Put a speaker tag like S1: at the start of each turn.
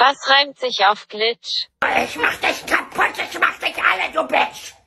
S1: Was reimt sich auf Glitch?
S2: Ich mach dich kaputt, ich mach dich alle, du Bitch!